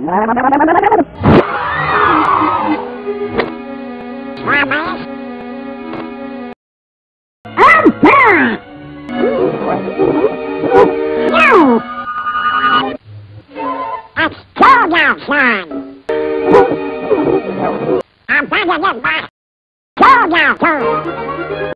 It's cold outside. I'm trying to get back. Cold outside.